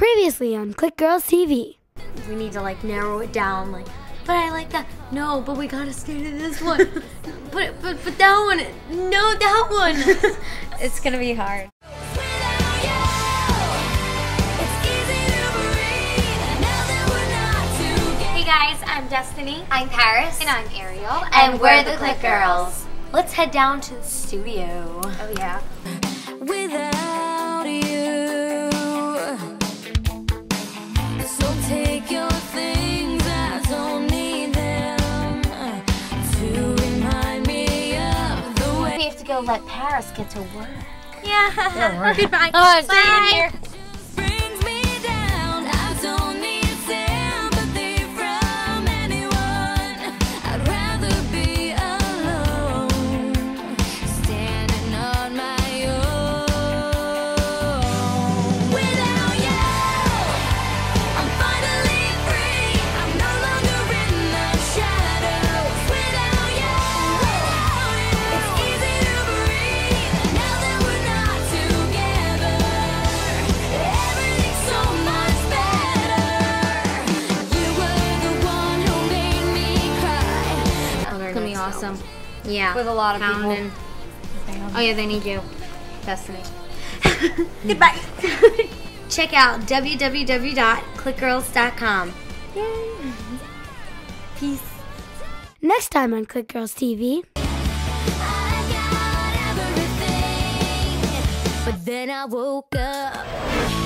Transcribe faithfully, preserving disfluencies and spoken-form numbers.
Previously on Click Girls T V. We need to like narrow it down, like, but I like that. No, but we gotta stay to this one. but but but that one, no, that one. It's gonna be hard. Hey guys, I'm Destiny. I'm Paris. And I'm Ariel. And, And we're, we're the the Click Click Girls. Let's head down to the studio. Oh yeah. Without you, so take your things, I don't need them to remind me of the way. We have to go let Paris get to work. Yeah. Goodbye. Oh, see you in here. Brings me down, I don't need sympathy from anyone. I'd rather be alone, standing on my own. Without you, I'm finally free. I'm no longer in the shadows. Without you, it's easy to breathe. Now that we're not together, everything's so much better. You were the one who made me cry. It's gonna be awesome. Yeah. With a lot of Pounding. Oh yeah, they need you. Destiny. Goodbye. Check out w w w dot click girls dot com. Peace. Next time on Click Girls T V. I got everything, but then I woke up.